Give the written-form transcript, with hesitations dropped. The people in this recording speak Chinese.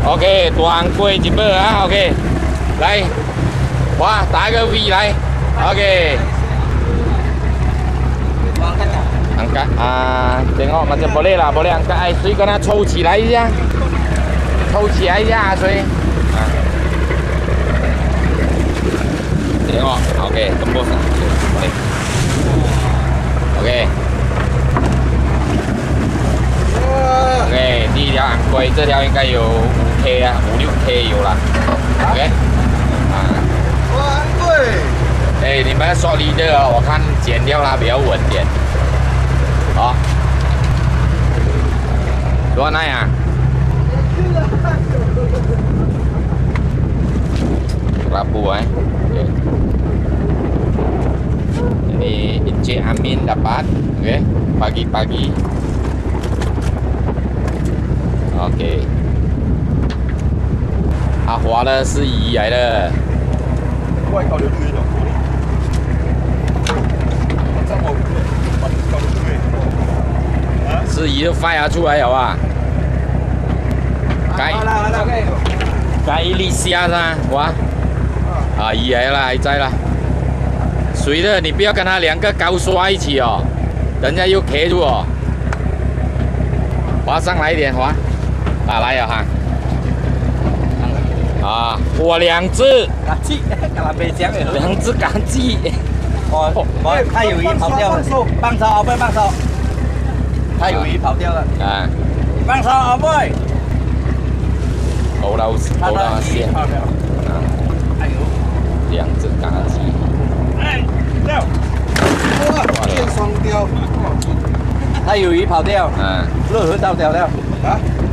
OK， 大红龟一尾啊 ，OK， 来，哇，打一个 V 来 ，OK。红甲啊，等我们就不累了，不累，红甲，哎，水跟它抽起来一下，抽起来一下水。啊，等我 ，OK， tembus。OK。OK， 第一条昂龟，这条应该有5K 啊，5、6K 有了。OK， 啊， 哇，昂贵！ 哎，你们说离的哦，我看剪掉它比较稳点。好，多那样？Rabu eh. Okay. Ini Encik Amin dapat, okay, pagi-pagi. OK， 阿华的是鱼来的。 外搞流水的。 是鱼都发芽出来了啊！该一粒虾噻，哇！啊，鱼来了，还在了。水的你不要跟它两个高刷一起哦，人家又卡住哦。滑上来一点，滑。啊，来了哈！啊，我2只， 嘎叽，嘎没讲的 2只嘎叽。 哦，它有鱼跑掉了，放手，阿妹放手。它有鱼跑掉了。 啊， 放手，阿妹。 头到线。啊， 哎呦 ，2只嘎叽。 哎，掉。 哇，变双雕。 它有鱼跑掉。 嗯。 热河倒掉了。 啊？